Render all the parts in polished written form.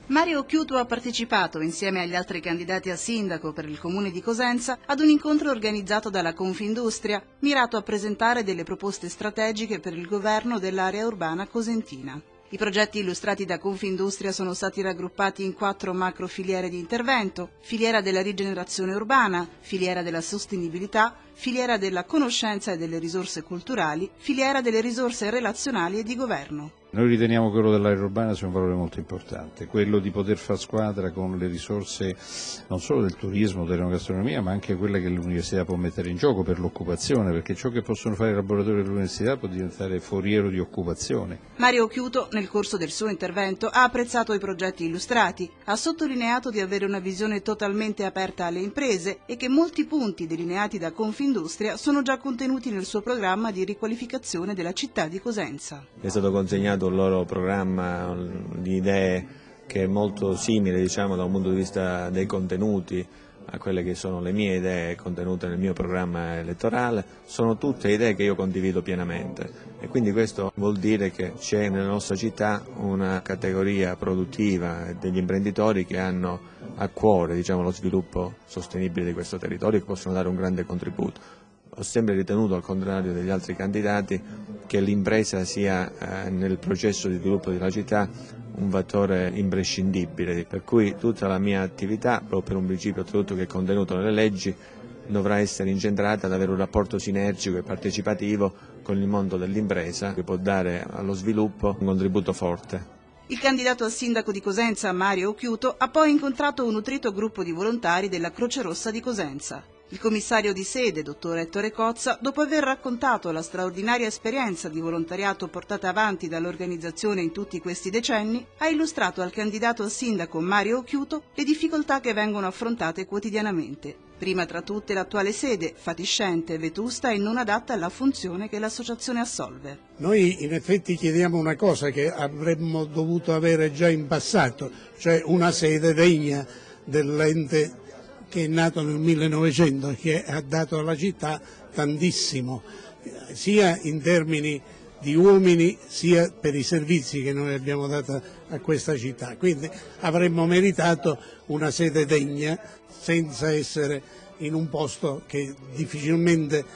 Mario Occhiuto ha partecipato, insieme agli altri candidati a sindaco per il comune di Cosenza, ad un incontro organizzato dalla Confindustria, mirato a presentare delle proposte strategiche per il governo dell'area urbana cosentina. I progetti illustrati da Confindustria sono stati raggruppati in 4 macro filiere di intervento: filiera della rigenerazione urbana, filiera della sostenibilità, filiera della conoscenza e delle risorse culturali, filiera delle risorse relazionali e di governo. Noi riteniamo quello dell'area urbana sia un valore molto importante, quello di poter far squadra con le risorse non solo del turismo, dell'enogastronomia, ma anche quella che l'università può mettere in gioco per l'occupazione, perché ciò che possono fare i laboratori dell'università può diventare foriero di occupazione. Mario Occhiuto, nel corso del suo intervento, ha apprezzato i progetti illustrati, ha sottolineato di avere una visione totalmente aperta alle imprese e che molti punti delineati da Confindustria sono già contenuti nel suo programma di riqualificazione della città di Cosenza. È stato consegnato un loro programma di idee che è molto simile, diciamo, da un punto di vista dei contenuti a quelle che sono le mie idee contenute nel mio programma elettorale. Sono tutte idee che io condivido pienamente e quindi questo vuol dire che c'è nella nostra città una categoria produttiva degli imprenditori che hanno a cuore, diciamo, lo sviluppo sostenibile di questo territorio e che possono dare un grande contributo. Ho sempre ritenuto, al contrario degli altri candidati, che l'impresa sia nel processo di sviluppo della città un fattore imprescindibile, per cui tutta la mia attività, proprio per un principio oltretutto che è contenuto nelle leggi, dovrà essere incentrata ad avere un rapporto sinergico e partecipativo con il mondo dell'impresa che può dare allo sviluppo un contributo forte. Il candidato a sindaco di Cosenza, Mario Occhiuto, ha poi incontrato un nutrito gruppo di volontari della Croce Rossa di Cosenza. Il commissario di sede, dottor Ettore Cozza, dopo aver raccontato la straordinaria esperienza di volontariato portata avanti dall'organizzazione in tutti questi decenni, ha illustrato al candidato a sindaco Mario Occhiuto le difficoltà che vengono affrontate quotidianamente. Prima tra tutte l'attuale sede, fatiscente, vetusta e non adatta alla funzione che l'associazione assolve. Noi in effetti chiediamo una cosa che avremmo dovuto avere già in passato, cioè una sede degna dell'ente che è nato nel 1900, che ha dato alla città tantissimo, sia in termini di uomini sia per i servizi che noi abbiamo dato a questa città. Quindi avremmo meritato una sede degna senza essere in un posto che è difficilmente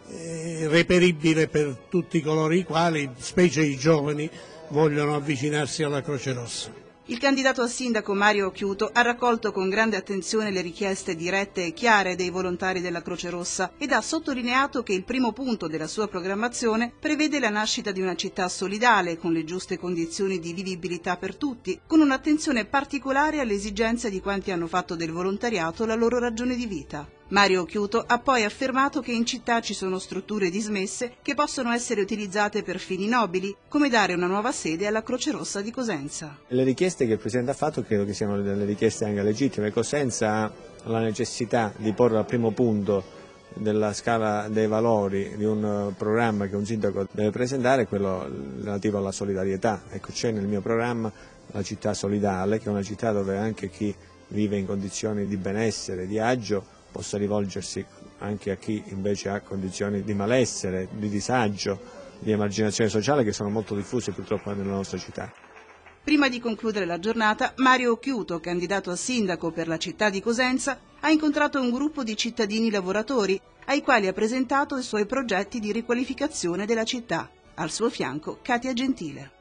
reperibile per tutti coloro i quali, specie i giovani, vogliono avvicinarsi alla Croce Rossa. Il candidato a sindaco Mario Occhiuto ha raccolto con grande attenzione le richieste dirette e chiare dei volontari della Croce Rossa ed ha sottolineato che il primo punto della sua programmazione prevede la nascita di una città solidale con le giuste condizioni di vivibilità per tutti, con un'attenzione particolare alle esigenze di quanti hanno fatto del volontariato la loro ragione di vita. Mario Occhiuto ha poi affermato che in città ci sono strutture dismesse che possono essere utilizzate per fini nobili, come dare una nuova sede alla Croce Rossa di Cosenza. Le richieste che il Presidente ha fatto credo che siano delle richieste anche legittime. Cosenza ha la necessità di porre al primo punto della scala dei valori di un programma che un sindaco deve presentare, quello relativo alla solidarietà. Ecco, c'è nel mio programma la città solidale, che è una città dove anche chi vive in condizioni di benessere, di agio, possa rivolgersi anche a chi invece ha condizioni di malessere, di disagio, di emarginazione sociale che sono molto diffuse purtroppo nella nostra città. Prima di concludere la giornata, Mario Occhiuto, candidato a sindaco per la città di Cosenza, ha incontrato un gruppo di cittadini lavoratori ai quali ha presentato i suoi progetti di riqualificazione della città. Al suo fianco Katia Gentile.